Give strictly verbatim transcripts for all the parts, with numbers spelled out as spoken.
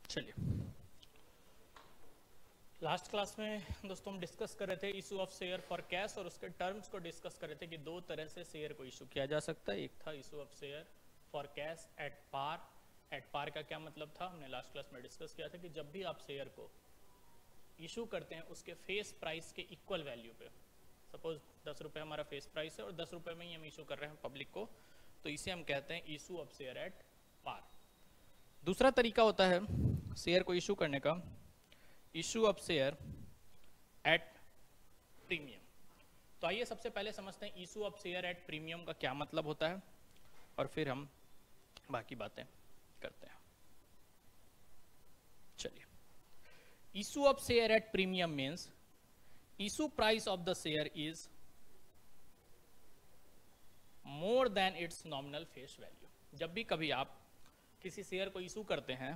चलिए, last class में दोस्तों हम डिस्कस कर रहे थे issue of share for cash और उसके टर्म्स को डिस्कस कर रहे थे कि दो तरह से शेयर को इशू किया जा सकता है। एक था issue of share for cash at par. At par का क्या मतलब था, हमने लास्ट क्लास में डिस्कस किया था कि जब भी आप शेयर को इशू करते हैं उसके फेस प्राइस के इक्वल वैल्यू पे, सपोज दस रुपये हमारा फेस प्राइस है और दस रुपये में ही हम इशू कर रहे हैं पब्लिक को, तो इसे हम कहते हैं issue of share at par. दूसरा तरीका होता है शेयर को इशू करने का, issue of share at premium. तो आइए सबसे पहले समझते हैं issue of share at premium का क्या मतलब होता है और फिर हम बाकी बातें करते हैं। चलिए, issue of share at premium means issue price of the share is more than its nominal face value. जब भी कभी आप किसी शेयर को इशू करते हैं,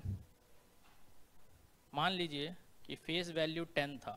मान लीजिए कि फेस वैल्यू टेन था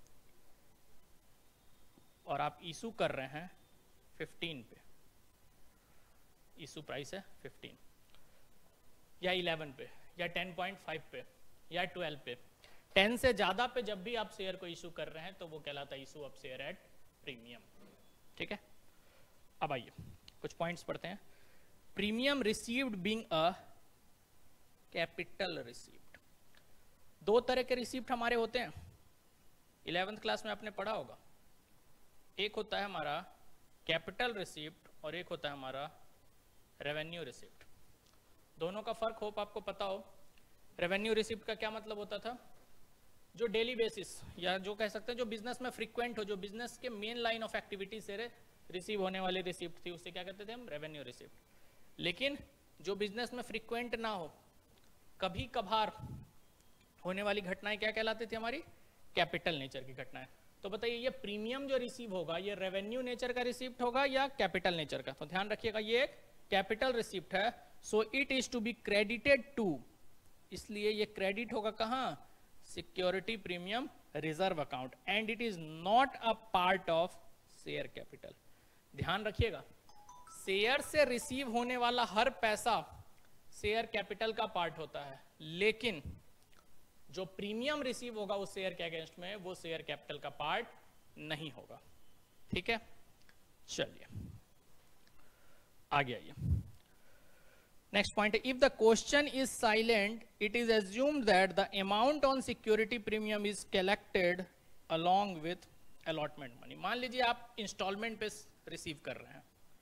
और आप इशू कर रहे हैं फिफ्टीन पे, इशू प्राइस है फिफ्टीन या इलेवन पे या टेन पॉइंट फाइव पे या ट्वेल्व पे, टेन से ज्यादा पे जब भी आप शेयर को इशू कर रहे हैं तो वो कहलाता है issue of share at premium. ठीक है, अब आइए कुछ पॉइंट्स पढ़ते हैं। Premium received being a capital received. दो तरह के रिसीप्ट हमारे होते हैं, इलेवेंथ क्लास में आपने पढ़ा होगा। एक होता है हमारा कैपिटल रिसीप्ट और एक होता है हमारा रेवेन्यू रिसीप्ट। दोनों का फर्क होप आपको पता हो। रेवेन्यू रिसीप्ट का क्या मतलब होता था, जो डेली बेसिस या जो कह सकते हैं जो बिजनेस में फ्रीक्वेंट हो, जो बिजनेस के मेन लाइन ऑफ एक्टिविटी से रिसीव होने वाली रिसीप्ट थी, उससे क्या कहते थे हम, रेवेन्यू रिसीप्ट। लेकिन जो बिजनेस में फ्रीक्वेंट ना हो, कभी कभार होने वाली घटनाएं क्या कहलाती थी, हमारी कैपिटल नेचर की घटनाएं। तो बताइए ये प्रीमियम जो रिसीव होगा ये रेवेन्यू नेचर का रिसीप्ट होगा या कैपिटल नेचर का। तो ध्यान रखिएगा ये एक कैपिटल रिसीप्ट है, so it is to be credited to, इसलिए ये क्रेडिट होगा कहां, security premium reserve account, and it is not a part of share capital. ध्यान रखिएगा, शेयर से रिसीव होने वाला हर पैसा शेयर कैपिटल का पार्ट होता है, लेकिन जो प्रीमियम रिसीव होगा उस शेयर के अगेंस्ट में वो शेयर कैपिटल का पार्ट नहीं होगा। ठीक है, चलिए आगे आइए। नेक्स्ट पॉइंट है, if the question is silent it is assumed that the amount on security premium is collected along with allotment money. मान लीजिए आप इंस्टॉलमेंट पे रिसीव कर रहे हैं,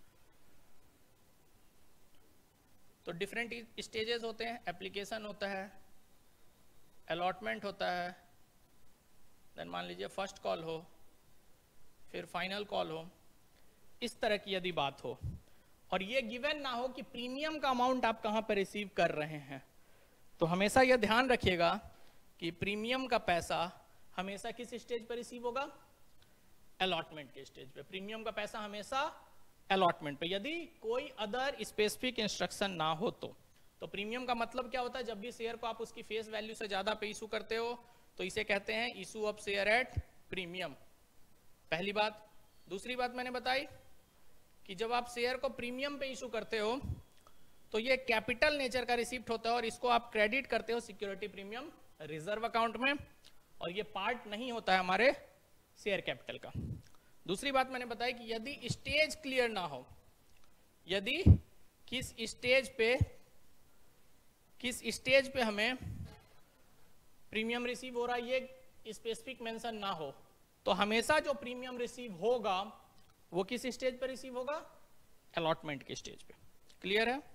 तो डिफरेंट स्टेजेस होते हैं, एप्लीकेशन होता है, अलॉटमेंट होता है, देन मान लीजिए फर्स्ट कॉल हो, फिर फाइनल कॉल हो। इस तरह की यदि बात हो और ये गिवन ना हो कि प्रीमियम का अमाउंट आप कहां पर रिसीव कर रहे हैं, तो हमेशा यह ध्यान रखिएगा कि प्रीमियम का पैसा हमेशा किस स्टेज पर रिसीव होगा, अलॉटमेंट के स्टेज पे। प्रीमियम का पैसा हमेशा अलॉटमेंट पे, यदि कोई अदर स्पेसिफिक इंस्ट्रक्शन ना हो तो। तो प्रीमियम का मतलब क्या होता है, जब भी शेयर को आप उसकी फेस वैल्यू से ज्यादा पे इशू करते हो तो इसे कहते हैं issue of share at premium. पहली बात। दूसरी बात मैंने बताई कि जब आप शेयर को प्रीमियम पे इशू करते हो तो ये कैपिटल नेचर का रिसिप्ट होता है और इसको आप क्रेडिट करते हो सिक्योरिटी प्रीमियम रिजर्व अकाउंट में, और ये पार्ट नहीं होता है हमारे शेयर कैपिटल का। दूसरी बात मैंने बताई कि यदि स्टेज क्लियर ना हो, यदि किस स्टेज पे किस स्टेज पे हमें प्रीमियम रिसीव हो रहा है ये स्पेसिफिक मेंशन ना हो, तो हमेशा जो प्रीमियम रिसीव होगा वो किस स्टेज पे रिसीव होगा, अलॉटमेंट के स्टेज पे। क्लियर है?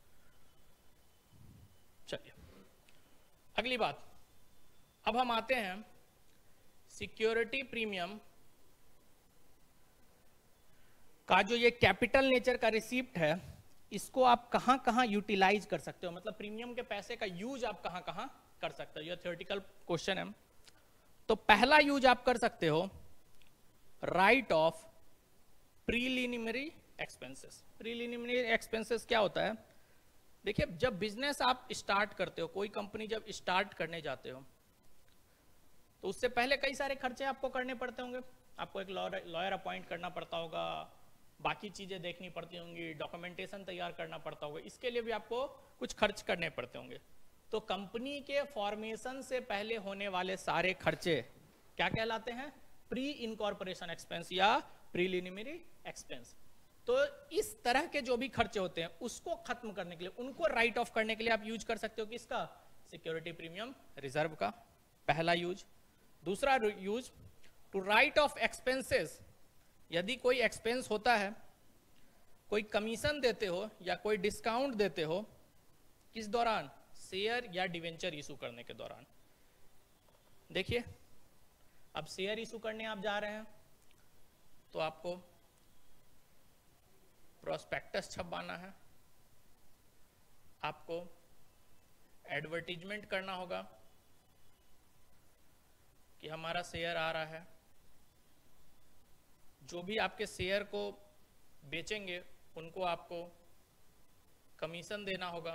चलिए अगली बात, अब हम आते हैं सिक्योरिटी प्रीमियम का जो ये कैपिटल नेचर का रिसीप्ट है, इसको आप कहां कहां यूटिलाइज कर सकते हो, मतलब प्रीमियम के पैसे का यूज आप कहां कहां कर सकते हो। ये थ्योरेटिकल क्वेश्चन है। तो पहला यूज आप कर सकते हो write off preliminary expenses. Preliminary expenses क्या होता है, देखिए जब बिजनेस आप स्टार्ट करते हो, कोई कंपनी जब स्टार्ट करने जाते हो तो उससे पहले कई सारे खर्चे आपको करने पड़ते होंगे। आपको एक लॉयर अपॉइंट करना पड़ता होगा, बाकी चीजें देखनी पड़ती होंगी, डॉक्यूमेंटेशन तैयार करना पड़ता होगा, इसके लिए भी आपको कुछ खर्च करने पड़ते होंगे। तो कंपनी के फॉर्मेशन से पहले होने वाले सारे खर्चे क्या कहलाते हैं? प्री इनकॉर्पोरेशन एक्सपेंस या प्रीलिमिनरी एक्सपेंस। तो इस तरह के जो भी खर्चे होते हैं उसको खत्म करने के लिए, उनको राइट ऑफ करने के लिए आप यूज कर सकते हो किसका? सिक्योरिटी प्रीमियम रिजर्व का, पहला यूज। दूसरा use, to write off expenses. यदि कोई एक्सपेंस होता है, कोई कमीशन देते हो या कोई डिस्काउंट देते हो, किस दौरान? शेयर या डिवेंचर इशू करने के दौरान। देखिए, अब शेयर इशू करने आप जा रहे हैं तो आपको प्रोस्पेक्टस छपवाना है, आपको एडवर्टीजमेंट करना होगा कि हमारा शेयर आ रहा है। जो भी आपके शेयर को बेचेंगे उनको आपको कमीशन देना होगा।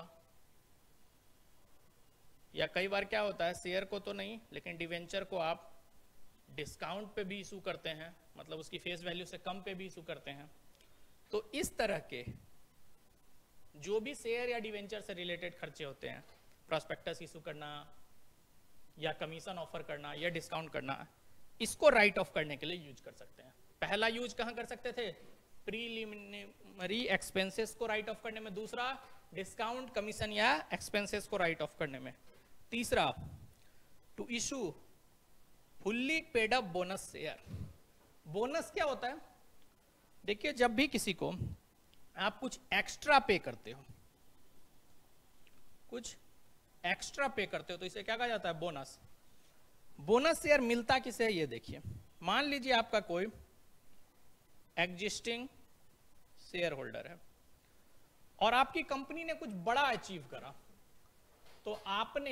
या कई बार क्या होता है, शेयर को तो नहीं लेकिन डिवेंचर को आप डिस्काउंट पे भी इशू करते हैं, मतलब उसकी फेस वैल्यू से कम पे भी इशू करते हैं। तो इस तरह के जो भी शेयर या डिवेंचर से रिलेटेड खर्चे होते हैं, प्रोस्पेक्टस इशू करना या कमीशन ऑफर करना या डिस्काउंट करना, इसको राइट ऑफ करने के लिए यूज कर सकते हैं। पहला यूज कहां कर सकते थे? प्रीलिमिनरी एक्सपेंसेस को राइट ऑफ करने में। दूसरा, डिस्काउंट, कमीशन या एक्सपेंसेस को राइट ऑफ करने में। तीसरा, to issue fully paid up bonus share. Bonus क्या होता है? देखिए, जब भी किसी को आप कुछ एक्स्ट्रा पे करते हो, कुछ एक्स्ट्रा पे करते हो तो इसे क्या कहा जाता है? बोनस। बोनस शेयर मिलता किसे है ये देखिए। मान लीजिए आपका कोई एग्जिस्टिंग शेयर होल्डर है और आपकी कंपनी ने कुछ बड़ा अचीव करा, तो आपने,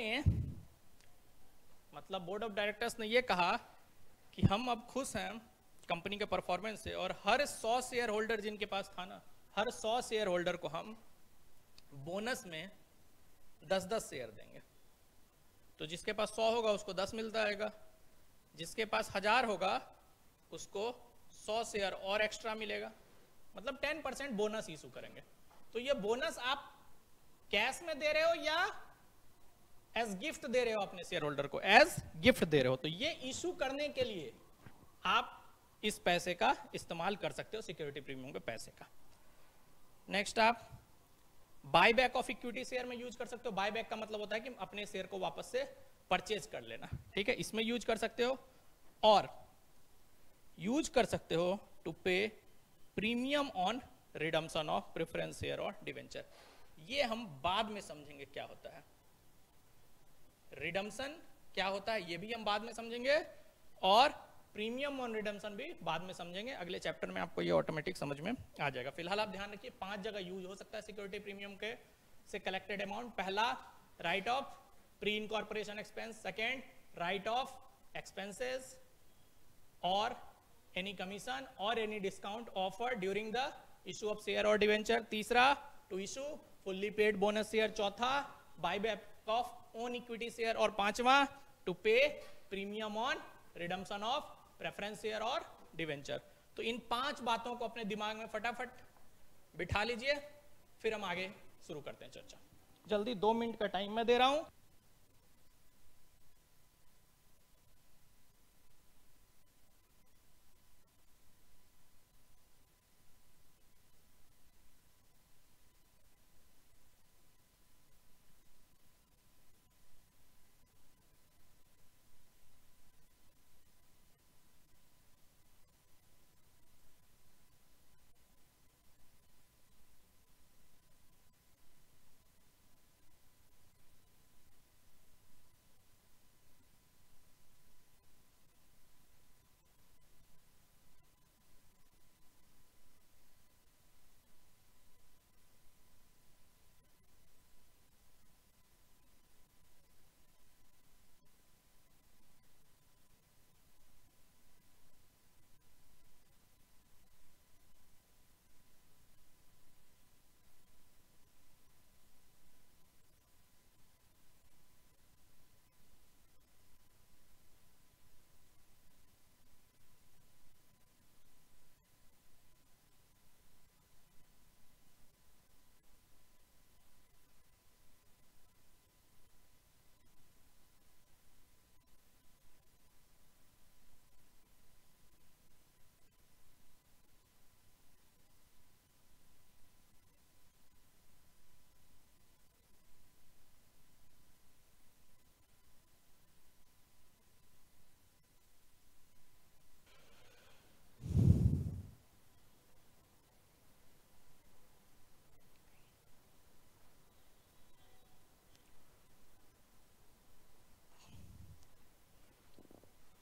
मतलब बोर्ड ऑफ डायरेक्टर्स ने ये कहा कि हम अब खुश हैं कंपनी के परफॉर्मेंस से, और हर सौ शेयर होल्डर जिनके पास था ना, हर सौ शेयर होल्डर को हम बोनस में दस दस शेयर देंगे। तो जिसके पास सौ होगा उसको दस मिलता रहेगा, जिसके पास हजार होगा उसको सौ शेयर और एक्स्ट्रा मिलेगा, मतलब टेन परसेंट बोनस इशू करेंगे। तो ये बोनस आप कैश में दे रहे हो या एज गिफ्ट दे रहे हो अपने शेयर होल्डर को? एज गिफ्ट दे रहे हो। तो ये इशू करने के लिए आप इस पैसे का इस्तेमाल कर सकते हो, सिक्योरिटी प्रीमियम के पैसे का। नेक्स्ट, आप buy back of equity share में यूज कर सकते हो। बाय बैक का मतलब होता है कि अपने शेयर को वापस से परचेज कर लेना, ठीक है, इसमें यूज कर सकते हो। और यूज कर सकते हो to pay premium on redemption of preference share और डिवेंचर। ये हम बाद में समझेंगे क्या होता है। रिडम्पशन क्या होता है ये भी हम बाद में समझेंगे, और प्रीमियम ऑन रिडम्पशन भी बाद में समझेंगे। अगले चैप्टर में आपको ये ऑटोमेटिक समझ में आ जाएगा। फिलहाल आप ध्यान रखिए, पांच जगह यूज हो सकता है सिक्योरिटी प्रीमियम के से कलेक्टेड अमाउंट। पहला, write off pre incorporation expense. Second, write off expenses और एनी कमीशन और any discount offer during the issue of share और डिवेंचर। तीसरा, to issue fully paid bonus share. चौथा, buy back of own equity share. और पांचवा, to pay premium on redemption of preference share और debenture. तो इन पांच बातों को अपने दिमाग में फटाफट बिठा लीजिए, फिर हम आगे शुरू करते हैं चर्चा। जल्दी, दो मिनट का टाइम मैं दे रहा हूं।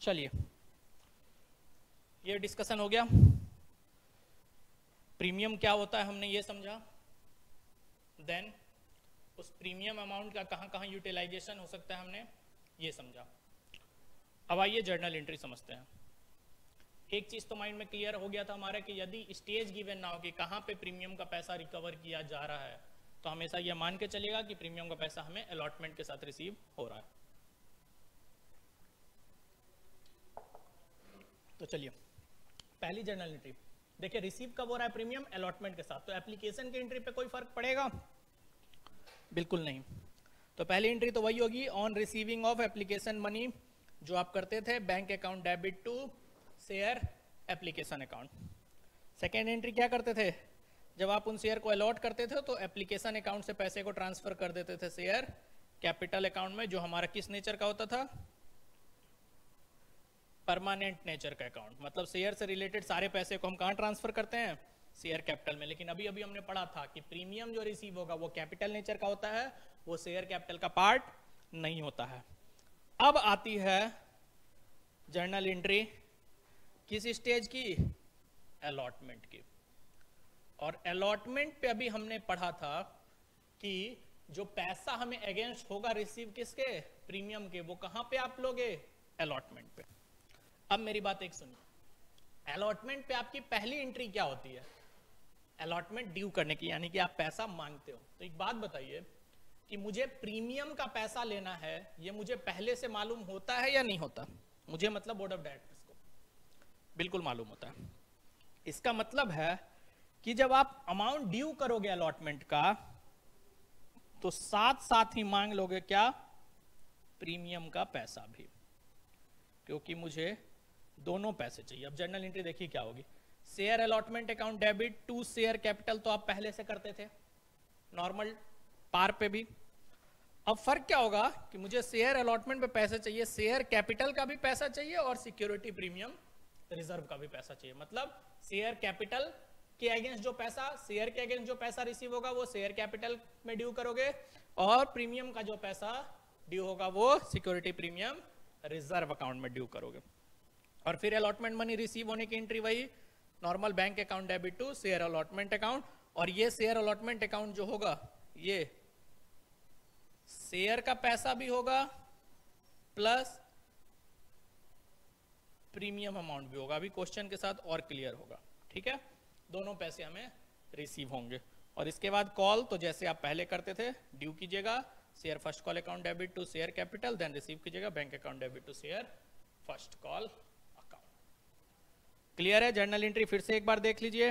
चलिए, ये डिस्कशन हो गया। प्रीमियम क्या होता है हमने ये समझा, देन उस प्रीमियम अमाउंट का कहाँ कहाँ यूटिलाइजेशन हो सकता है हमने ये समझा। अब आइए जर्नल एंट्री समझते हैं। एक चीज तो माइंड में क्लियर हो गया था हमारे कि यदि स्टेज गिवन ना हो कि कहाँ पे प्रीमियम का पैसा रिकवर किया जा रहा है, तो हमेशा यह मान के चलेगा कि प्रीमियम का पैसा हमें अलॉटमेंट के साथ रिसीव हो रहा है। तो चलिए, पहली जर्नल एंट्री देखिए, रिसीव कब हो रहा है प्रीमियम, अलॉटमेंट के साथ। तो एप्लीकेशन की एंट्री पे कोई फर्क पड़ेगा? बिल्कुल नहीं। तो पहली एंट्री तो वही होगी, on receiving of application money, जो आप करते थे bank account debit to share application account. Second entry क्या करते थे, जब आप उन शेयर को अलॉट करते थे तो एप्लीकेशन अकाउंट से पैसे को ट्रांसफर कर देते थे शेयर कैपिटल अकाउंट में, जो हमारा किस नेचर का होता था, परमानेंट नेचर का अकाउंट। मतलब शेयर से रिलेटेड सारे पैसे को हम कहाँ ट्रांसफर करते हैं, शेयर कैपिटल में। लेकिन अभी अभी हमने पढ़ा था कि प्रीमियम जो रिसीव होगा वो कैपिटल नेचर का होता है, वो शेयर कैपिटल का पार्ट नहीं होता है। अब आती है जर्नल एंट्री किस स्टेज की, अलॉटमेंट की। और अलॉटमेंट पे अभी हमने पढ़ा था कि जो पैसा हमें अगेंस्ट होगा रिसीव किसके, प्रीमियम के, वो कहां पे आप लोगे, अलॉटमेंट पे। अब मेरी बात एक सुनिए, अलॉटमेंट पे आपकी पहली एंट्री क्या होती है, अलॉटमेंट ड्यू करने की, यानी कि आप पैसा मांगते हो। तो एक बात बताइए कि मुझे प्रीमियम का पैसा लेना है, ये मुझे पहले से मालूम होता है या नहीं होता? मुझे मतलब बोर्ड ऑफ डायरेक्टर्स को बिल्कुल मालूम होता है। इसका मतलब है कि जब आप अमाउंट ड्यू करोगे अलॉटमेंट का, तो साथ साथ ही मांग लोगे क्या, प्रीमियम का पैसा भी, क्योंकि मुझे दोनों पैसे चाहिए। अब जर्नल एंट्री देखिए क्या होगी, share allotment account debit to share capital, तो आप पहले से करते थे नॉर्मल पार पे भी। अब फर्क क्या होगा कि मुझे शेयर अलॉटमेंट पे पैसे चाहिए, शेयर कैपिटल का भी पैसा चाहिए और सिक्योरिटी प्रीमियम रिजर्व का भी पैसा चाहिए। मतलब शेयर कैपिटल के अगेंस्ट जो पैसा, शेयर के अगेंस्ट जो पैसा रिसीव होगा वो शेयर कैपिटल में ड्यू करोगे, और प्रीमियम का जो पैसा ड्यू होगा वो सिक्योरिटी प्रीमियम रिजर्व अकाउंट में ड्यू करोगे। और फिर अलॉटमेंट मनी रिसीव होने की एंट्री वही normal bank account debit to share allotment account. और ये शेयर अलॉटमेंट अकाउंट जो होगा ये शेयर का पैसा भी होगा प्लस प्रीमियम अमाउंट भी होगा। अभी क्वेश्चन के साथ और क्लियर होगा, ठीक है। दोनों पैसे हमें रिसीव होंगे। और इसके बाद कॉल, तो जैसे आप पहले करते थे, ड्यू कीजिएगा share first call account debit to share capital, then receive कीजिएगा bank account debit to share first call account. Clear है? जर्नल एंट्री फिर से एक बार देख लीजिए।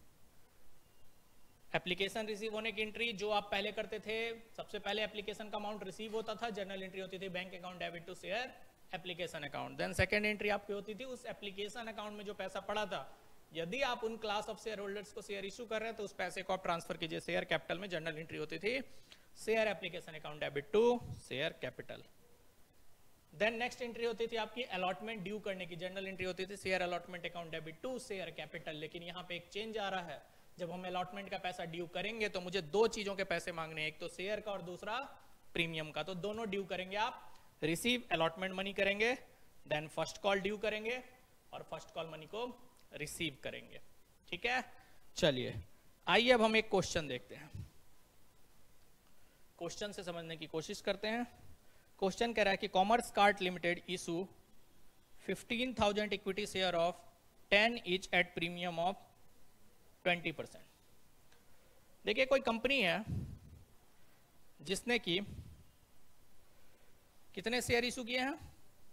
एप्लीकेशन रिसीव होने की एंट्री जो आप पहले करते थे, सबसे पहले एप्लीकेशन का अमाउंट रिसीव होता था, जर्नल एंट्री होती थी bank account debit to share application account. Then second entry आपकी होती थी उस एप्लीकेशन अकाउंट में जो पैसा पड़ा था, यदि आप उन क्लास ऑफ शेयर होल्डर्स को शेयर इशू कर रहे हैं तो उस पैसे को आप ट्रांसफर कीजिए शेयर कैपिटल में। जर्नल एंट्री होती थी share application account debit to share capital. Then next entry होती थी आपकी अलॉटमेंट ड्यू करने की, जर्नल एंट्री होती थी share allotment account debit to share capital. लेकिन यहाँ पे एक चेंज आ रहा है, जब हम अलॉटमेंट का पैसा ड्यू करेंगे तो मुझे दो चीजों के पैसे मांगने हैं, एक तो शेयर का और दूसरा प्रीमियम का। तो दोनों ड्यू करेंगे आप, रिसीव अलॉटमेंट मनी करेंगे, देन फर्स्ट कॉल ड्यू करेंगे और फर्स्ट कॉल मनी को रिसीव करेंगे, ठीक है। चलिए आइए अब हम एक क्वेश्चन देखते हैं, क्वेश्चन से समझने की कोशिश करते हैं। क्वेश्चन कह रहा है कि commerce cart limited issue fifteen thousand equity share of ten each at premium of twenty percent. देखिए कोई कंपनी है जिसने कि कितने शेयर इशू किए हैं,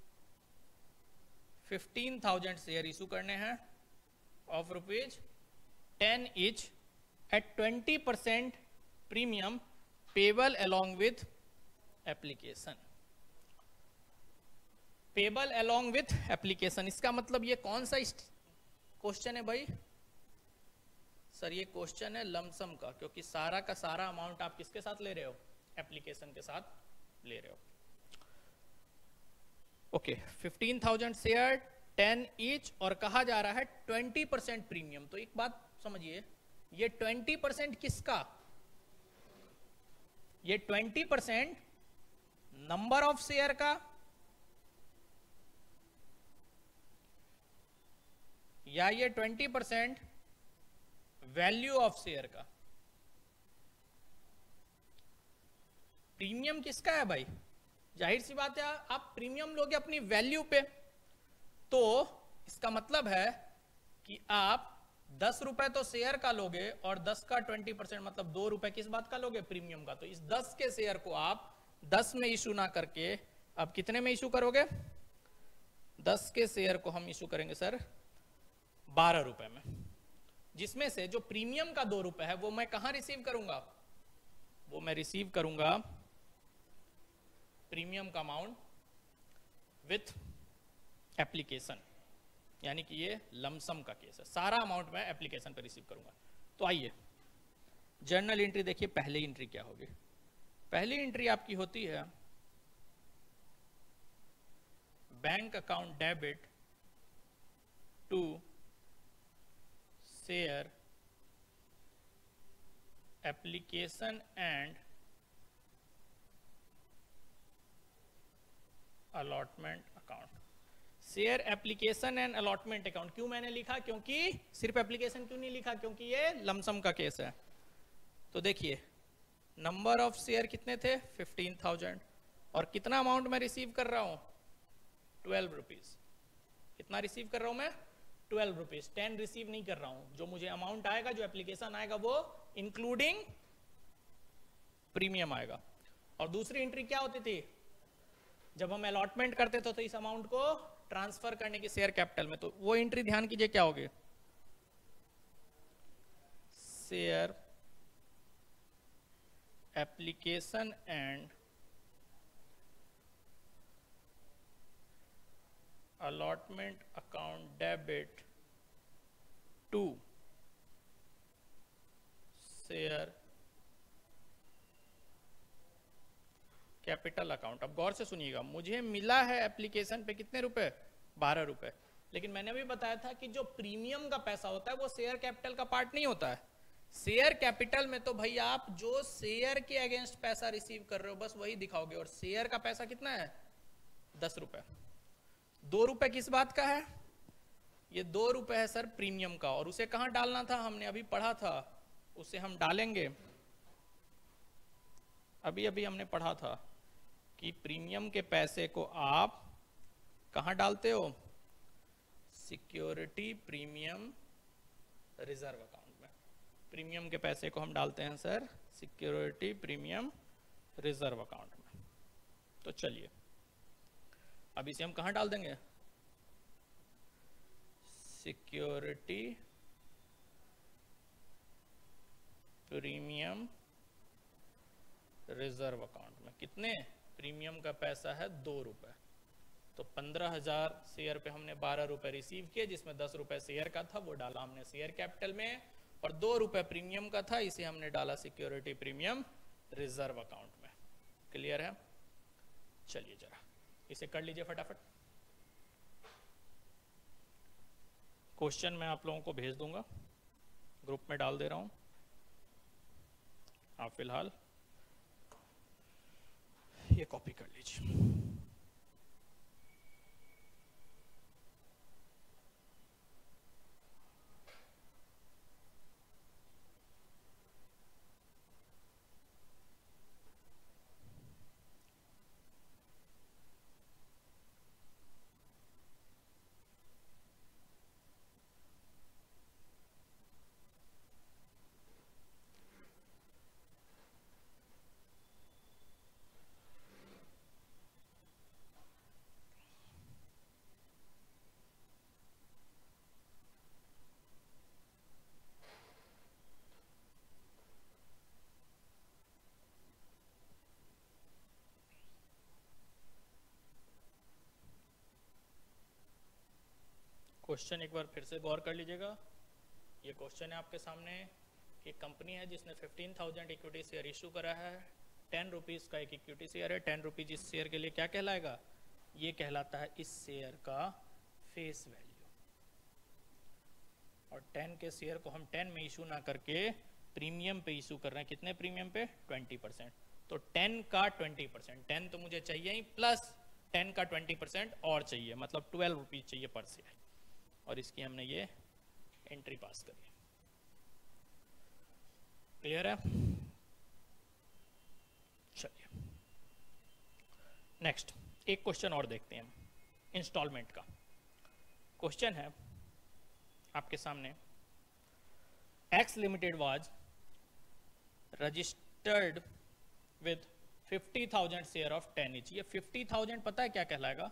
फिफ्टीन थाउजेंड शेयर इशू करने हैं of rupees ten each at twenty percent premium payable along with application. Payable along with application, इसका मतलब ये कौन सा क्वेश्चन है भाई? सर ये क्वेश्चन है लमसम का, क्योंकि सारा का सारा अमाउंट आप किसके साथ ले रहे हो, एप्लीकेशन के साथ ले रहे हो। Okay, fifteen thousand share ten each और कहा जा रहा है ट्वेंटी परसेंट प्रीमियम। तो एक बात समझिए, ये ट्वेंटी परसेंट किसका, ये twenty percent number of share का या ये twenty percent value of share का। प्रीमियम किसका है भाई? जाहिर सी बात है आप प्रीमियम लोगे अपनी वैल्यू पे, तो इसका मतलब है कि आप दस रुपए तो शेयर का लोगे और दस का ट्वेंटी परसेंट मतलब दो रुपए किस बात का लोगे? प्रीमियम का। तो इस दस के शेयर को आप दस में इशू ना करके अब कितने में इशू करोगे? दस के शेयर को हम इशू करेंगे सर बारह रुपए में, जिसमें से जो प्रीमियम का दो रुपए है वो मैं कहां रिसीव करूंगा? वो मैं रिसीव करूंगा प्रीमियम का अमाउंट विथ एप्लीकेशन, यानी कि ये लमसम का केस है, सारा अमाउंट मैं एप्लीकेशन पर रिसीव करूंगा। तो आइए जर्नल एंट्री देखिए, पहली एंट्री क्या होगी? पहली एंट्री आपकी होती है bank account debit to share application and allotment account. Share application and allotment account क्यों मैंने लिखा? क्योंकि सिर्फ एप्लीकेशन क्यों नहीं लिखा? क्योंकि ये लमसम का केस है। तो देखिए नंबर ऑफ शेयर कितने थे? फिफ्टीन थाउजेंड, और कितना अमाउंट मैं रिसीव कर रहा हूं? Twelve rupees. कितना रिसीव कर रहा हूं मैं? Twelve rupees. टेन रिसीव नहीं कर रहा हूं। जो मुझे अमाउंट आएगा, जो एप्लीकेशन आएगा, वो इंक्लूडिंग प्रीमियम आएगा। और दूसरी एंट्री क्या होती थी? जब हम अलॉटमेंट करते थे तो इस अमाउंट को ट्रांसफर करने की शेयर कैपिटल में, तो वो एंट्री ध्यान कीजिए क्या होगी? Share application and allotment account debit to share capital account. अब गौर से सुनिएगा, मुझे मिला है एप्लीकेशन पे कितने रुपए? बारह रुपए। लेकिन मैंने भी बताया था कि जो प्रीमियम का पैसा होता है वो शेयर कैपिटल का पार्ट नहीं होता है। शेयर कैपिटल में तो भाई आप जो शेयर के अगेंस्ट पैसा रिसीव कर रहे हो बस वही दिखाओगे, और शेयर का पैसा कितना है? दस रुपए। दो रुपए किस बात का है? ये दो रुपए है सर प्रीमियम का, और उसे कहां डालना था? हमने अभी पढ़ा था, उसे हम डालेंगे। अभी अभी हमने पढ़ा था कि प्रीमियम के पैसे को आप कहां डालते हो? सिक्योरिटी प्रीमियम रिजर्व अकाउंट में। प्रीमियम के पैसे को हम डालते हैं sir security premium reserve account में। तो चलिए अब इसे हम कहां डाल देंगे? सिक्योरिटी प्रीमियम रिजर्व अकाउंट में। कितने? प्रीमियम का पैसा है दो रुपए, तो पंद्रह हजार शेयर पे हमने बारह रुपए रिसीव किए, जिसमें दस रुपए शेयर का था वो डाला हमने शेयर कैपिटल में, और दो रुपए प्रीमियम का था इसे हमने डाला सिक्योरिटी प्रीमियम रिजर्व अकाउंट में। क्लियर है? चलिए जरा इसे कर लीजिए फटाफट। क्वेश्चन मैं आप लोगों को भेज दूंगा, ग्रुप में डाल दे रहा हूं। आप फिलहाल ये कॉपी कर लीजिए। क्वेश्चन एक बार फिर से गौर कर लीजिएगा। ये क्वेश्चन है आपके सामने कि कंपनी है जिसने fifteen thousand equity share issue करा है, टेन रुपीज का एक इक्विटी शेयर है। टेन रुपीज इस शेयर के लिए क्या कहलाएगा? ये कहलाता है इस शेयर का फेस वैल्यू। और टेन के शेयर को हम टेन में इशू ना करके प्रीमियम पे इशू कर रहे हैं। कितने प्रीमियम पे? Twenty percent. तो टेन का ट्वेंटी परसेंट, टेन तो मुझे चाहिए ही, प्लस टेन का ट्वेंटी परसेंट और चाहिए, मतलब ट्वेल्व रुपीज चाहिए पर शेयर। और इसकी हमने ये एंट्री पास करिए। क्लियर है? चलिए नेक्स्ट एक क्वेश्चन और देखते हैं हम इंस्टॉलमेंट का। क्वेश्चन है आपके सामने, X limited was registered with fifty thousand share of ten each. ये फिफ्टी थाउजेंड पता है क्या कहलाएगा?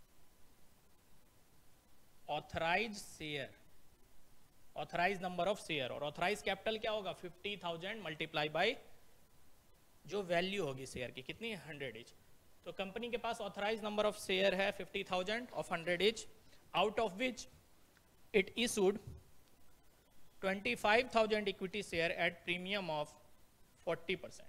Authorise share, authorise number of share. और ऑथराइज कैपिटल क्या होगा? फिफ्टी थाउजेंड मल्टीप्लाई बाई जो वैल्यू होगी शेयर की, कितनी? Hundred each. तो कंपनी के पास ऑथराइज नंबर ऑफ शेयर है fifty thousand of hundred each, out of which it issued twenty five thousand equity share at premium of forty percent.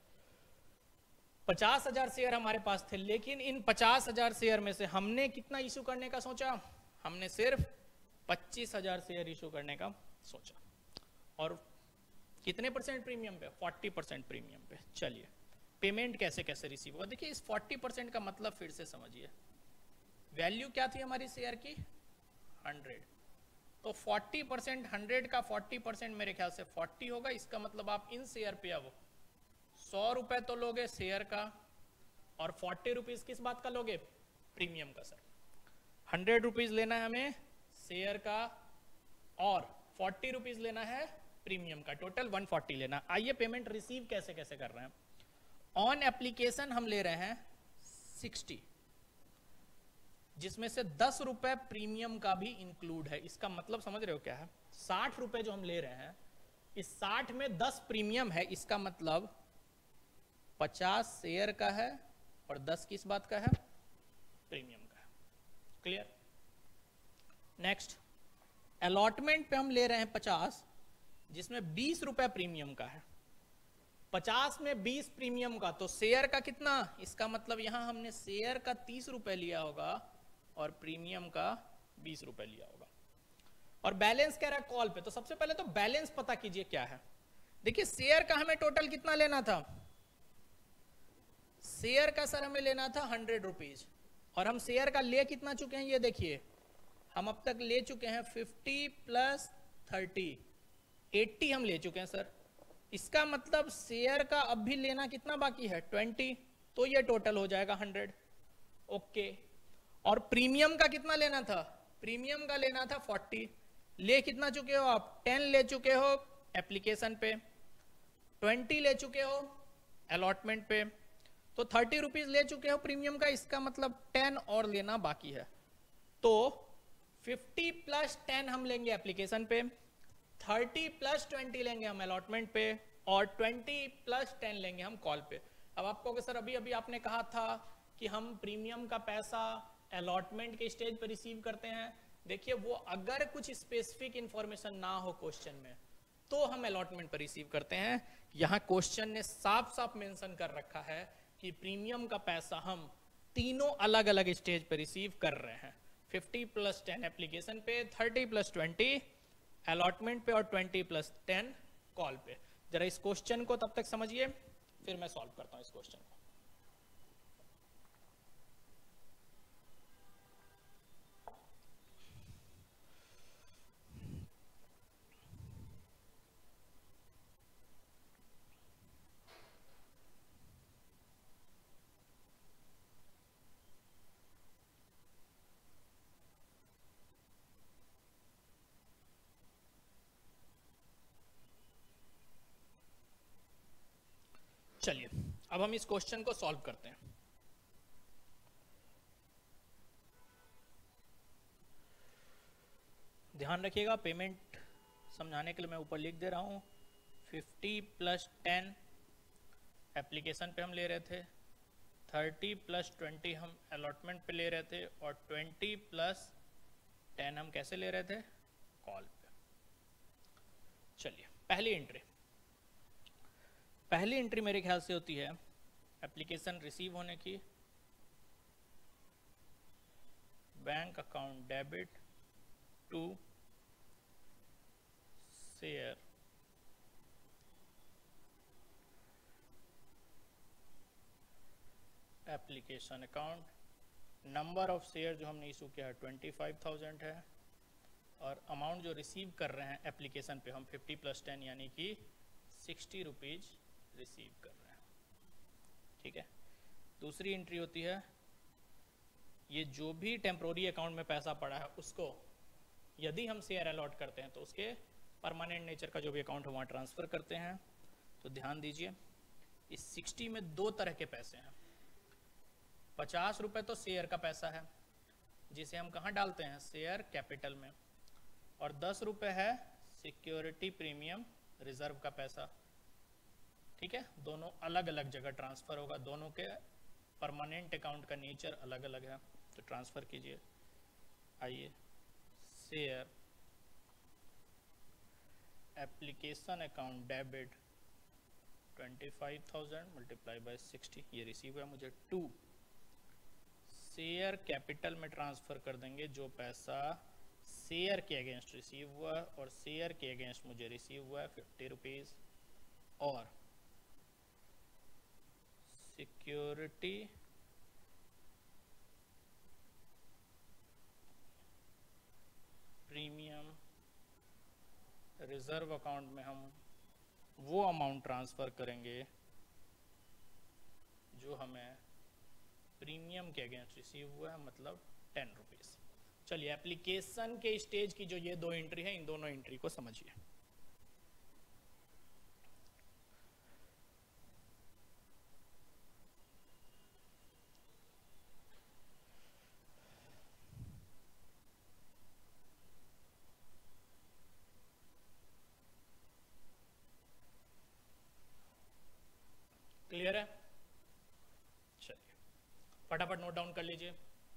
पचास हजार शेयर हमारे पास थे, लेकिन इन पचास हजार शेयर में से हमने कितना इशू करने का सोचा? हमने सिर्फ पच्चीस हजार शेयर इशू करने का सोचा। और कितने परसेंट प्रीमियम पे? फोर्टी परसेंट प्रीमियम पे। चलिए पेमेंट कैसे कैसे रिसीव होगा? देखिए इस फोर्टी परसेंट का मतलब फिर से समझिए, वैल्यू क्या थी हमारी शेयर की? हंड्रेड। तो फोर्टी परसेंट हंड्रेड का फोर्टी परसेंट मेरे ख्याल से फोर्टी होगा। इसका मतलब आप इन शेयर पे अब सौ रुपए तो लोगे शेयर का, और फोर्टी रुपीज किस बात का लोगे? प्रीमियम का। सर हंड्रेड रुपीज लेना है हमें शेयर का और फोर्टी रुपीज लेना है प्रीमियम का, टोटल वन फोर्टी लेना। आइए पेमेंट रिसीव कैसे कैसे कर रहे हैं। ऑन एप्लीकेशन हम ले रहे हैं सिक्सटी, जिसमें से दस रुपए प्रीमियम का भी इंक्लूड है। इसका मतलब समझ रहे हो क्या है? साठ रुपए जो हम ले रहे हैं, इस साठ में दस प्रीमियम है। इसका मतलब पचास शेयर का है और दस किस बात का है? प्रीमियम का है। क्लियर? नेक्स्ट अलॉटमेंट पे हम ले रहे हैं पचास, जिसमें बीस रुपए प्रीमियम का है। पचास में बीस प्रीमियम का, तो शेयर का कितना? इसका मतलब यहां हमने शेयर का तीस रुपए लिया होगा और प्रीमियम का बीस रुपए लिया होगा। और बैलेंस कह रहा है कॉल पे, तो सबसे पहले तो बैलेंस पता कीजिए क्या है। देखिए शेयर का हमें टोटल कितना लेना था? शेयर का सर हमें लेना था हंड्रेड रुपीज, और हम शेयर का ले कितना चुके हैं? ये देखिए हम अब तक ले चुके हैं फिफ्टी प्लस थर्टी, एट्टी हम ले चुके हैं सर। इसका मतलब शेयर का अब भी लेना कितना बाकी है? ट्वेंटी। तो ये टोटल हो जाएगा हंड्रेड। ओके। और प्रीमियम का कितना लेना था? प्रीमियम का लेना था फोर्टी। ले कितना चुके हो आप? टेन ले चुके हो एप्लीकेशन पे, ट्वेंटी ले चुके हो अलॉटमेंट पे, तो थर्टी रुपीज ले चुके हो प्रीमियम का। इसका मतलब टेन और लेना बाकी है। तो फिफ्टी प्लस टेन हम लेंगे एप्लीकेशन पे, थर्टी प्लस ट्वेंटी लेंगे हम अलॉटमेंट पे, और ट्वेंटी प्लस टेन लेंगे हम कॉल पे। अब आप कहोगे सर अभी अभी आपने कहा था कि हम प्रीमियम का पैसा अलॉटमेंट के स्टेज पर रिसीव करते हैं। देखिए वो अगर कुछ स्पेसिफिक इंफॉर्मेशन ना हो क्वेश्चन में, तो हम अलॉटमेंट पर रिसीव करते हैं। यहाँ क्वेश्चन ने साफ साफ मेंशन कर रखा है कि प्रीमियम का पैसा हम तीनों अलग अलग स्टेज पर रिसीव कर रहे हैं। फिफ्टी प्लस टेन एप्लीकेशन पे, थर्टी प्लस ट्वेंटी अलॉटमेंट पे, और ट्वेंटी प्लस टेन कॉल पे। जरा इस क्वेश्चन को तब तक समझिए, फिर मैं सॉल्व करता हूं इस क्वेश्चन को। चलिए अब हम इस क्वेश्चन को सॉल्व करते हैं। ध्यान रखिएगा, पेमेंट समझाने के लिए मैं ऊपर लिख दे रहा हूं। फिफ्टी प्लस टेन एप्लीकेशन पे हम ले रहे थे, थर्टी प्लस ट्वेंटी हम अलॉटमेंट पे ले रहे थे, और ट्वेंटी प्लस टेन हम कैसे ले रहे थे? कॉल पे। चलिए पहली एंट्री पहली एंट्री मेरे ख्याल से होती है एप्लीकेशन रिसीव होने की, bank account debit to share application account. Number of share जो हमने इशू किया है ट्वेंटी फाइव थाउजेंड है, और अमाउंट जो रिसीव कर रहे हैं एप्लीकेशन पे हम फिफ्टी प्लस टेन यानी कि सिक्सटी रुपीज़ रिसीव कर रहे हैं। ठीक है, दूसरी एंट्री होती है ये जो भी टेम्प्रोरी अकाउंट में पैसा पड़ा है उसको यदि हम शेयर अलॉट करते हैं तो उसके परमानेंट नेचर का जो भी अकाउंट है वहाँ ट्रांसफ़र करते हैं। तो ध्यान दीजिए इस सिक्सटी में दो तरह के पैसे हैं। पचास रुपये तो शेयर का पैसा है जिसे हम कहाँ डालते हैं, शेयर कैपिटल में, और दस रुपये है सिक्योरिटी प्रीमियम रिजर्व का पैसा। ठीक है, दोनों अलग अलग जगह ट्रांसफ़र होगा, दोनों के परमानेंट अकाउंट का नेचर अलग अलग है। तो ट्रांसफ़र कीजिए। आइए, share application account debit twenty five thousand multiply by sixty, ये रिसीव है मुझे टू शेयर कैपिटल में ट्रांसफ़र कर देंगे जो पैसा शेयर के अगेंस्ट रिसीव हुआ और शेयर के अगेंस्ट मुझे रिसीव हुआ है फिफ्टी रुपीज़, और सिक्योरिटी प्रीमियम रिजर्व अकाउंट में हम वो अमाउंट ट्रांसफ़र करेंगे जो हमें प्रीमियम के अगेंस्ट रिसीव हुआ है, मतलब टेन रुपीज़। चलिए, एप्लीकेशन के स्टेज की जो ये दो एंट्री है इन दोनों एंट्री को समझिए। क्लियर है? चलिए फटाफट नोट डाउन कर लीजिए।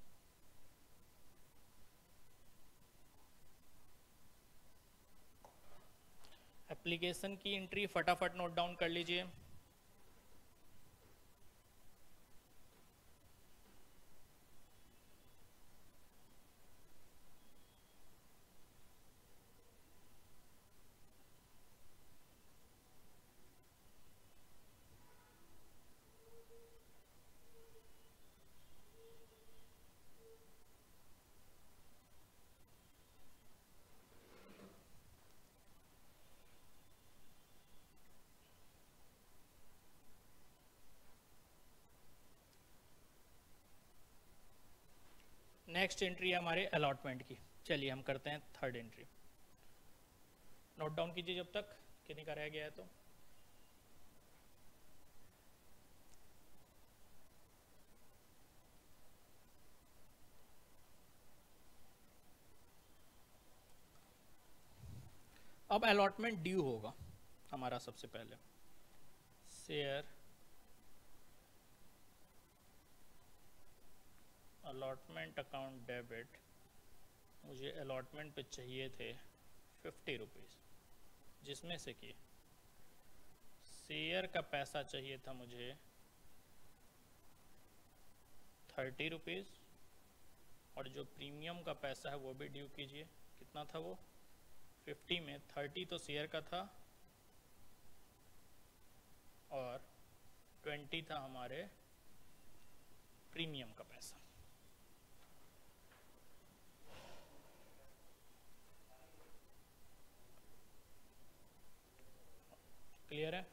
एप्लीकेशन की एंट्री फटाफट नोट डाउन कर लीजिए। नेक्स्ट एंट्री है हमारे अलॉटमेंट की। चलिए हम करते हैं थर्ड एंट्री। नोट डाउन कीजिए जब तक किन्हीं का रह गया है तो। अब अलॉटमेंट ड्यू होगा हमारा। सबसे पहले शेयर अलॉटमेंट अकाउंट डेबिट, मुझे अलॉटमेंट पे चाहिए थे फिफ्टी रुपीज़, जिसमें से कि शेयर का पैसा चाहिए था मुझे थर्टी रुपीज़, और जो प्रीमियम का पैसा है वो भी ड्यू कीजिए। कितना था वो? फिफ्टी में थर्टी तो शेयर का था और ट्वेंटी था हमारे प्रीमियम का पैसा। क्लियर है?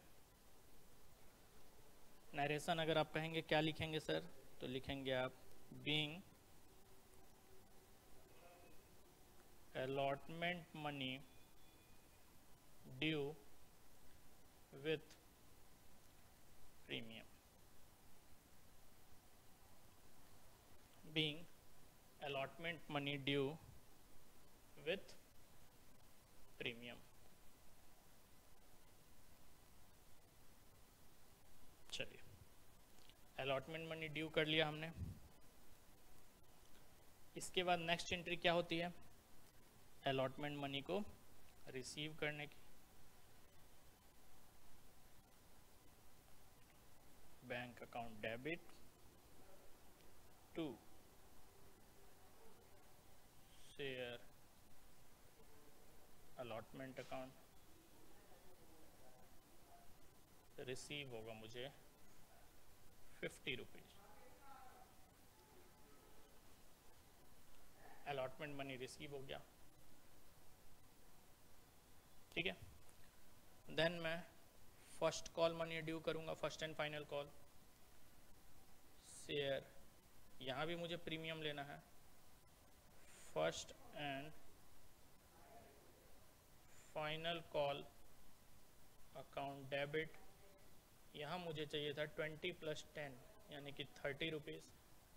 नरेशन अगर आप कहेंगे क्या लिखेंगे सर, तो लिखेंगे आप being allotment money due with premium, being allotment money due with premium। चलिए, allotment money due कर लिया हमने। इसके बाद नेक्स्ट एंट्री क्या होती है? अलॉटमेंट मनी को रिसीव करने की। Bank account debit to share allotment account, receive होगा मुझे fifty rupees. Allotment money receive हो गया। ठीक है। देन मैं फर्स्ट कॉल मनी ड्यू करूंगा, first and final call share, यहाँ भी मुझे प्रीमियम लेना है, first and final call account debit, यहाँ मुझे चाहिए था ट्वेंटी प्लस टेन यानी कि थर्टी रुपीज़,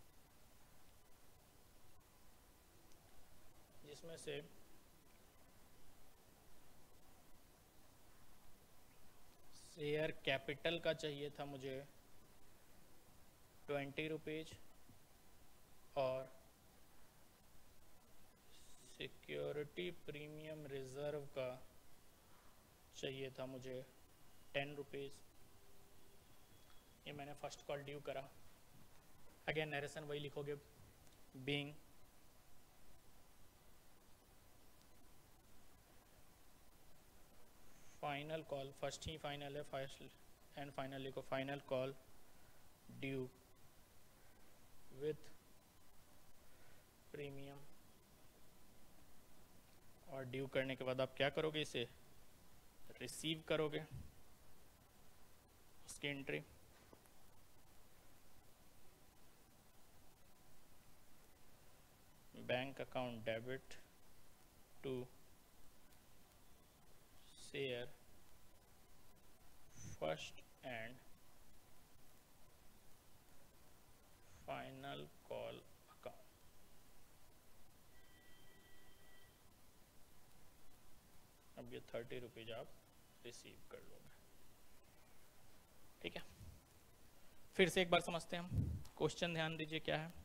जिसमें से शेयर कैपिटल का चाहिए था मुझे ट्वेंटी रुपीज और सिक्योरिटी प्रीमियम रिजर्व का चाहिए था मुझे टेन रुपीज़। ये मैंने फर्स्ट कॉल ड्यू करा। अगेन नरेशन वही लिखोगे, बीइंग फाइनल कॉल, फर्स्ट ही फाइनल है, फर्स्ट एंड फाइनल लिखो, final call due with premium. और ड्यू करने के बाद आप क्या करोगे, इसे रिसीव करोगे, उसकी entry bank account debit to share first and final call account. अब ये थर्टी रुपीज आप रिसीव कर लोगे। ठीक है, फिर से एक बार समझते हैं हम क्वेश्चन, ध्यान दीजिए क्या है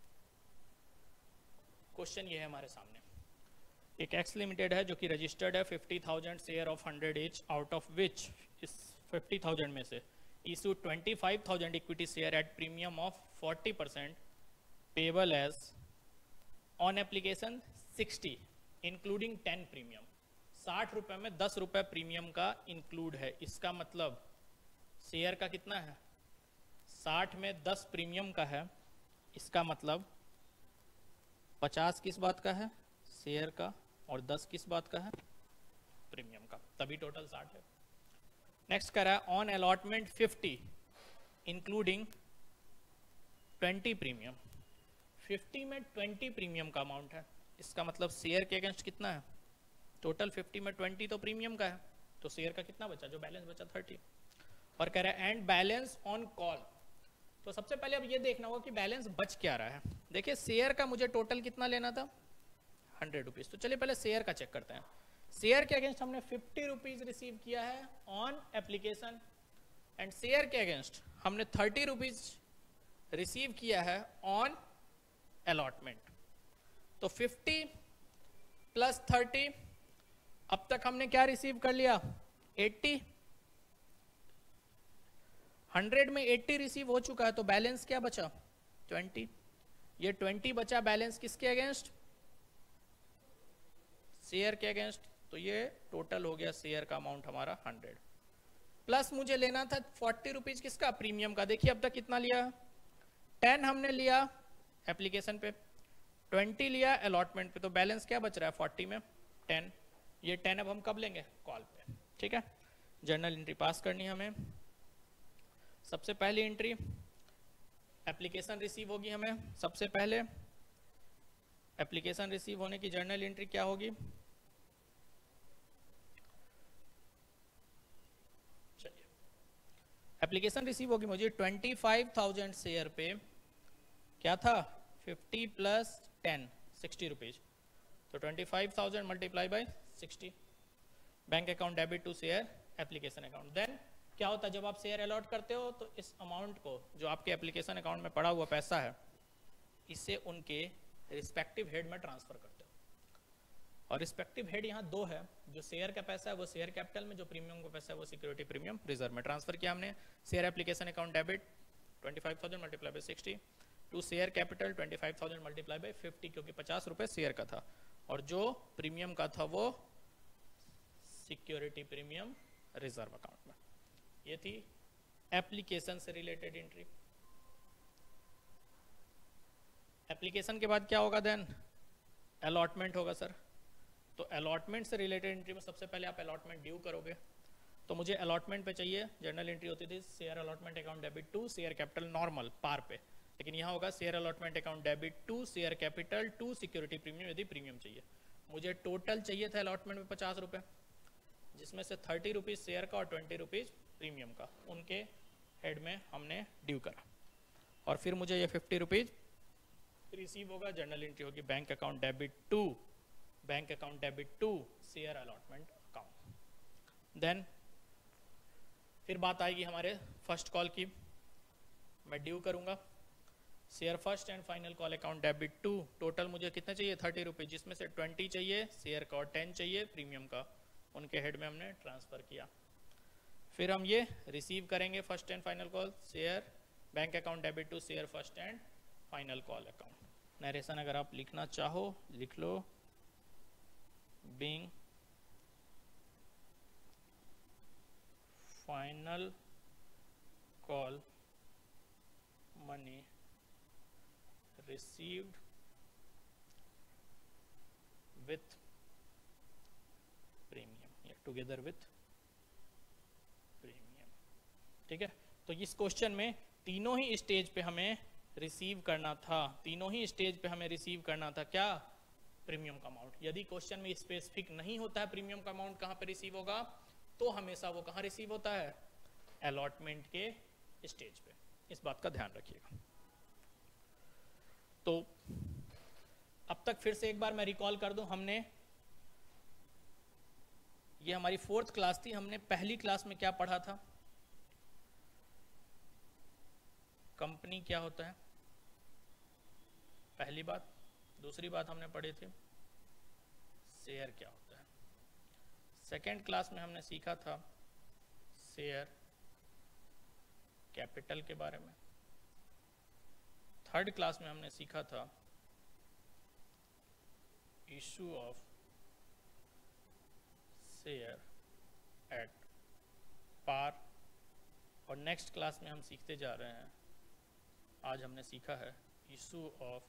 क्वेश्चन। ये है हमारे सामने, एक एक्स लिमिटेड है जो कि रजिस्टर्ड है fifty thousand share of hundred each, out of which इस फिफ्टी थाउजेंड में से issue twenty five thousand equity share at premium of forty percent payable as on application sixty including ten premium. साठ रुपए में दस रुपए premium का include है। इसका मतलब शेयर का कितना है, साठ में दस प्रीमियम का है। इसका मतलब पचास किस बात का है, शेयर का, और दस किस बात का है, प्रीमियम का, तभी टोटल साठ है। नेक्स्ट करा on allotment fifty including twenty premium. Fifty में ट्वेंटी प्रीमियम का अमाउंट है। इसका मतलब शेयर के अगेंस्ट कितना है, टोटल फिफ्टी में ट्वेंटी तो प्रीमियम का है, तो शेयर का कितना बचा, जो बैलेंस बचा थर्टी। और कह रहा है एंड बैलेंस ऑन कॉल। तो सबसे पहले अब ये देखना होगा कि बैलेंस बच क्या रहा है। देखिए शेयर का मुझे टोटल कितना लेना था, हंड्रेड रुपीज। तो चलिए पहले शेयर का चेक करते हैं। शेयर के अगेंस्ट हमने फिफ्टी रुपीज रिसीव किया है ऑन एप्लीकेशन, एंड शेयर के अगेंस्ट हमने थर्टी रुपीज रिसीव किया है ऑन अलॉटमेंट। तो फिफ्टी प्लस थर्टी, अब तक हमने क्या रिसीव कर लिया, एट्टी। हंड्रेड में एट्टी रिसीव हो चुका है, तो बैलेंस क्या बचा, ट्वेंटी। ये ट्वेंटी बचा बैलेंस किसके अगेंस्ट, शेयर के अगेंस्ट। तो ये टोटल हो गया शेयर का अमाउंट हमारा हंड्रेड। प्लस मुझे लेना था फोर्टी रुपीज किसका, प्रीमियम का। देखिए अब तक कितना लिया, टेन हमने लिया एप्लीकेशन पे, ट्वेंटी लिया अलॉटमेंट पे, तो बैलेंस क्या बच रहा है फोर्टी में टेन। ये टेन अब हम कब लेंगे, कॉल पे। ठीक है, जर्नल एंट्री पास करनी है हमें। सबसे पहली एंट्री एप्लीकेशन रिसीव होगी हमें। सबसे पहले एप्लीकेशन रिसीव होने की जर्नल एंट्री क्या होगी, चलिए एप्लीकेशन रिसीव होगी मुझे ट्वेंटी फाइव थाउजेंड शेयर पे क्या था, fifty plus ten, sixty rupees. तो twenty five thousand multiply by sixty, bank account debit to share application account. Then क्या होता है, जब आप शेयर अलॉट करते हो तो इस अमाउंट को, जो आपके एप्लीकेशन अकाउंट में पड़ा हुआ पैसा है, इसे उनके रिस्पेक्टिव हेड में ट्रांसफर करते हो। और रिस्पेक्टिव हेड यहाँ दो है, जो शेयर का पैसा है वो शेयर कैपिटल में, जो प्रीमियम का पैसा है वो सिक्योरिटी प्रीमियम रिजर्व में ट्रांसफर किया हमने। Share application account debit twenty five thousand multiply by sixty to share capital twenty five thousand multiply by fifty, क्योंकि पचास रुपए शेयर का था और जो प्रीमियम का था वो सिक्योरिटी प्रीमियम रिजर्व अकाउंट में। ये थी एप्लीकेशन से रिलेटेड एंट्री। एप्लीकेशन के बाद क्या होगा, देन अलॉटमेंट होगा सर। तो अलॉटमेंट से रिलेटेड एंट्री में सबसे पहले आप अलॉटमेंट ड्यू करोगे, तो मुझे अलॉटमेंट पे चाहिए, जनरल एंट्री होती थी share allotment account debit to share capital normal par पे, लेकिन यहाँ होगा share allotment account debit to share capital to security premium, यदि प्रीमियम चाहिए। मुझे टोटल चाहिए था अलॉटमेंट में पचास रुपये, जिसमें से थर्टी रुपीज़ शेयर का और ट्वेंटी रुपीज़ प्रीमियम का, उनके हेड में हमने ड्यू करा। और फिर मुझे ये फिफ्टी रुपीज़ रिसीव होगा, जनरल एंट्री होगी bank account debit to bank account debit to share allotment account. Then फिर बात आएगी हमारे फर्स्ट कॉल की, मैं ड्यू करूंगा share first and final call account debit to, total मुझे कितने चाहिए थर्टी रुपीज, जिसमें से ट्वेंटी चाहिए शेयर का और टेन चाहिए प्रीमियम का, उनके हेड में हमने ट्रांसफर किया। फिर हम ये रिसीव करेंगे first and final call share bank account debit to share first and final call account. Narration अगर आप लिखना चाहो लिख लो, being final call money received with premium या together with premium, ठीक है। तो इस क्वेश्चन में तीनों ही स्टेज पे हमें रिसीव करना था, तीनों ही स्टेज पे हमें रिसीव करना था क्या, प्रीमियम का अमाउंट। यदि क्वेश्चन में स्पेसिफिक नहीं होता है प्रीमियम का अमाउंट कहाँ पे रिसीव होगा, तो हमेशा वो कहाँ रिसीव होता है, अलॉटमेंट के स्टेज पे, इस बात का ध्यान रखिएगा। तो अब तक फिर से एक बार मैं रिकॉल कर दूं, हमने ये हमारी फोर्थ क्लास थी, हमने पहली क्लास में क्या पढ़ा था, कंपनी क्या होता है, पहली बात। दूसरी बात हमने पढ़ी थी शेयर क्या होता है। सेकेंड क्लास में हमने सीखा था शेयर कैपिटल के बारे में। थर्ड क्लास में हमने सीखा था issue of share at par, और नेक्स्ट क्लास में हम सीखते जा रहे हैं, आज हमने सीखा है issue of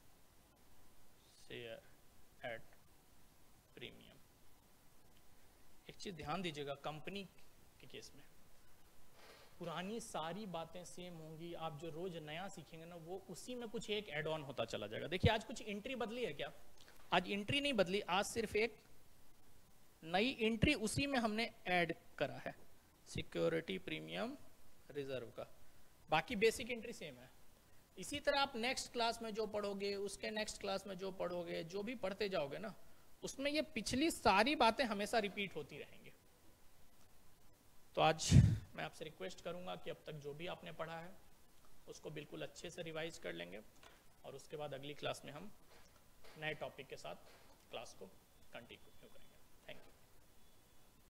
share at premium. एक चीज ध्यान दीजिएगा, कंपनी के केस में पुरानी सारी बातें सेम होंगी, आप जो रोज नया सीखेंगे ना वो उसी में कुछ एक एड ऑन होता चला जाएगा। देखिए आज कुछ एंट्री बदली है क्या, आज एंट्री नहीं बदली, आज सिर्फ एक नई एंट्री उसी में हमने ऐड करा है, सिक्योरिटी प्रीमियम रिजर्व का, बाकी बेसिक एंट्री सेम है। इसी तरह आप नेक्स्ट क्लास में जो पढ़ोगे, उसके नेक्स्ट क्लास में जो पढ़ोगे, जो भी पढ़ते जाओगे ना, उसमें ये पिछली सारी बातें हमेशा रिपीट होती रहेंगी। तो आज मैं आपसे रिक्वेस्ट करूंगा कि अब तक जो भी आपने पढ़ा है उसको बिल्कुल अच्छे से रिवाइज कर लेंगे, और उसके बाद अगली क्लास में हम नए टॉपिक के साथ क्लास को कंटिन्यू करेंगे।